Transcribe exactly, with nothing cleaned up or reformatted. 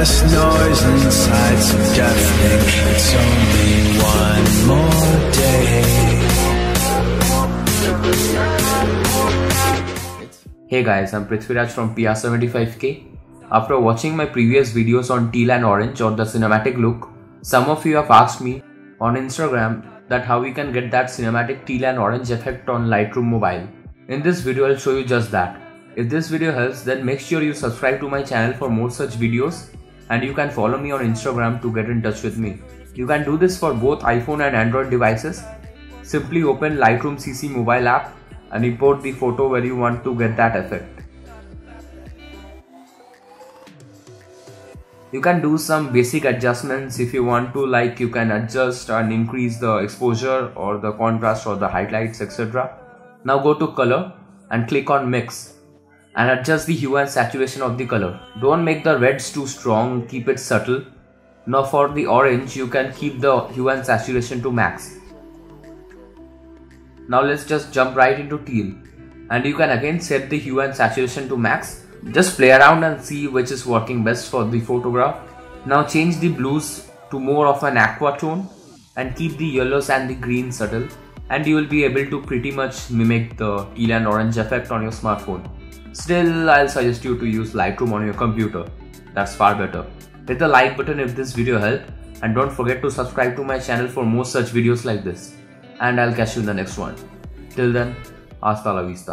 less noise inside, so deafening. It's only one more day. Hey guys, I'm Prithviraj from P R seventy-five K. After watching my previous videos on teal and orange or the cinematic look, some of you have asked me on Instagram that how we can get that cinematic teal and orange effect on Lightroom Mobile. In this video, I'll show you just that. If this video helps, then make sure you subscribe to my channel for more such videos, and you can follow me on Instagram to get in touch with me. You can do this for both iPhone and Android devices. Simply open Lightroom C C mobile app and import the photo where you want to get that effect. You can do some basic adjustments if you want to, like you can adjust and increase the exposure or the contrast or the highlights, et cetera. Now go to color and click on mix and adjust the hue and saturation of the color. Don't make the reds too strong, keep it subtle. Now for the orange, you can keep the hue and saturation to max. Now let's just jump right into teal, and you can again set the hue and saturation to max. Just play around and see which is working best for the photograph. Now change the blues to more of an aqua tone and keep the yellows and the green subtle, and you will be able to pretty much mimic the teal and orange effect on your smartphone. Still, I'll suggest you to use Lightroom on your computer. That's far better. Hit the like button if this video helped, and don't forget to subscribe to my channel for more such videos like this. And I'll catch you in the next one. Till then, hasta la vista.